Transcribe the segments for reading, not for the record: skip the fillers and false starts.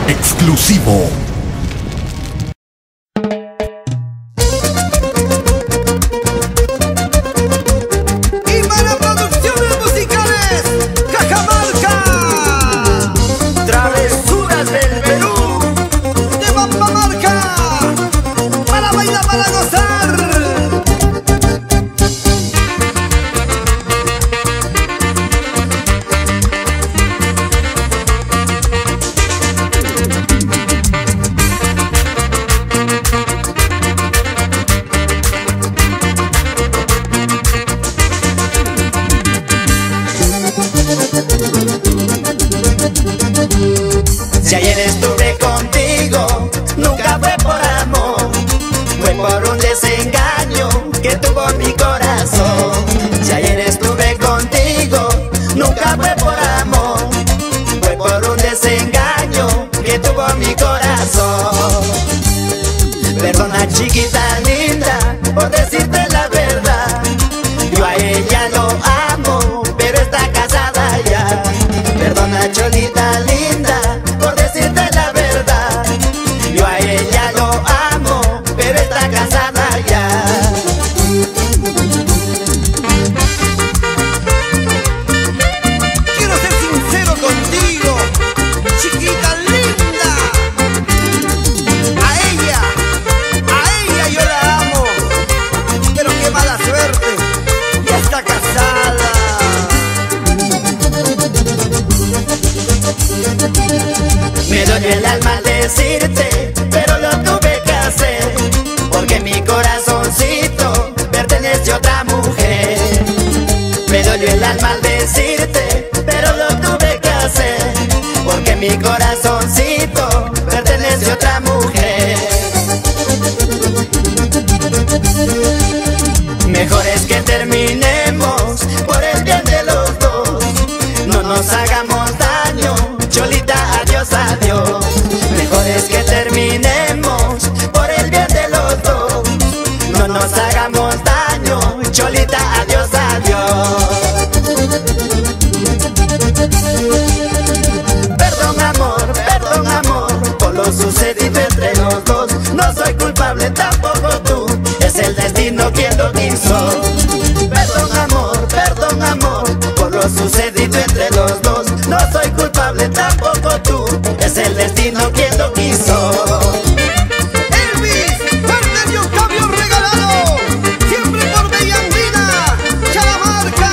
exclusivo. Y para producciones musicales, Cajamarca, travesuras del Perú, de Pampamarca, para bailar, para gozar. Si ayer estuve contigo, nunca fue por amor, fue por un desengaño que tuvo mi corazón. Si ayer estuve contigo, nunca fue por amor, fue por un desengaño que tuvo mi corazón. Perdona, chiquita linda, por decirte la verdad, yo a ella lo amo, pero está casada ya. Perdona, cholita linda, por decirte la verdad, yo a ella lo amo, pero está casada ya. Quiero ser sincero contigo, chiquita linda. A ella yo la amo, pero qué mala suerte, ya está casada. Me duele el alma al decirte, pero lo tuve que hacer, porque mi corazoncito pertenece a otra mujer. Me dolió el alma al decirte, pero lo tuve que hacer, porque mi corazoncito pertenece a otra mujer. Mejor es que terminemos por el bien de los dos, no nos hagamos daño, cholita, adiós, adiós. Mejor es que terminemos por el bien de los dos, no nos hagamos daño, cholita, adiós, adiós. Perdón amor, por lo sucedido entre los dos. No soy culpable, tampoco tú, es el destino quien lo quiso. Perdón amor, por lo sucedido entre los dos. No soy culpable, tampoco tú, es el destino quien lo quiso. Elvis, fuerte de Octavio regalado, siempre por Bella Andina, Cajamarca.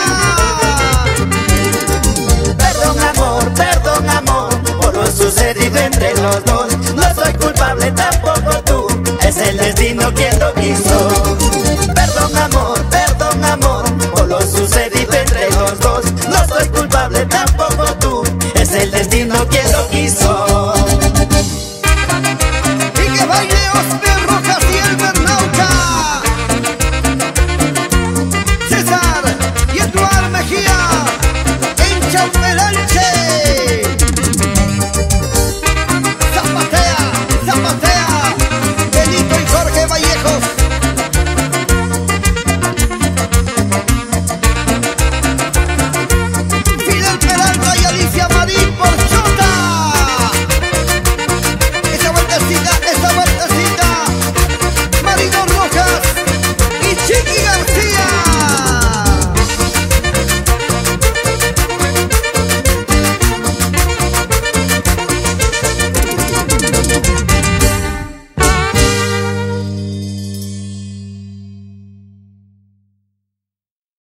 Perdón amor, por lo sucedido entre los dos. No soy culpable, tampoco tú, es el destino quien lo quiso. Perdón amor, por lo sucedido entre los dos. No soy culpable, tampoco tú, es el destino quien lo quiso.